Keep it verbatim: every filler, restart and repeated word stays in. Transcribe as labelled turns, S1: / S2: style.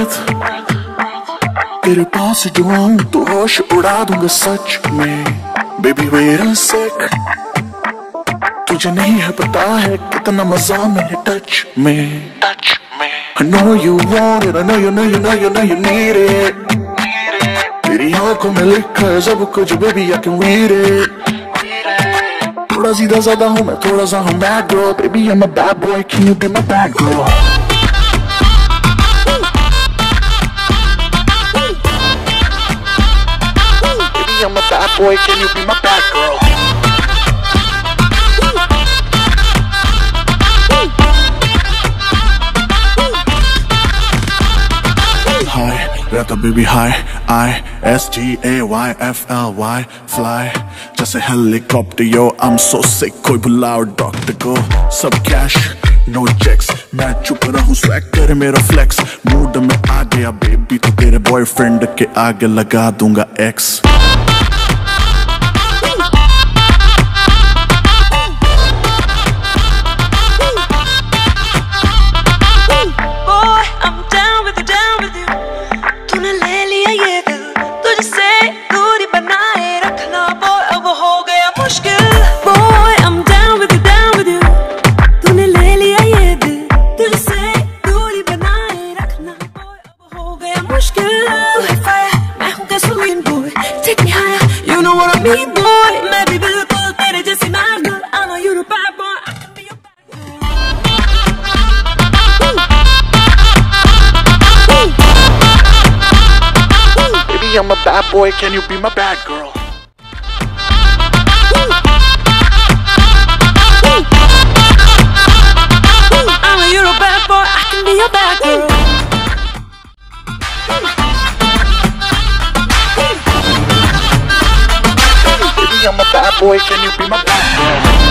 S1: breath, तेरे पास जो आऊं तो होश उड़ा दूंगा सच में। Baby wait a sec, तुझे नहीं है पता है कितना मजा मेरे टच में, टच में। I know you want it, I know you know you know you know you need it, तेरी आंखों में लिखा है सब कुछ baby I can read it। थोड़ा सीधा साधा हूँ मैं, थोड़ा सा हूँ bad girl, baby I'm a bad boy, can you be my bad girl? Baby I'm a bad boy, can you be my bad girl? Hi, रहता baby hi, I S T A Y F L Y, fly जैसे helicopter yo, I'm so sick कोई बुलाओ doctor को। सब cash, no checks, मैं चुप रहूं swag करे मेरा flex। मूड में आ गया baby तो तेरे boyfriend के आगे लगा दूंगा X।
S2: मैं भी बिल्कुल तेरे जैसी mad girl, I know you're a bad boy, I can be your bad girl.
S1: Baby I'm a bad boy, can you be my bad girl?
S2: I know you're a bad boy, I can be your bad girl.
S1: I'm a bad boy, can you be my bad girl?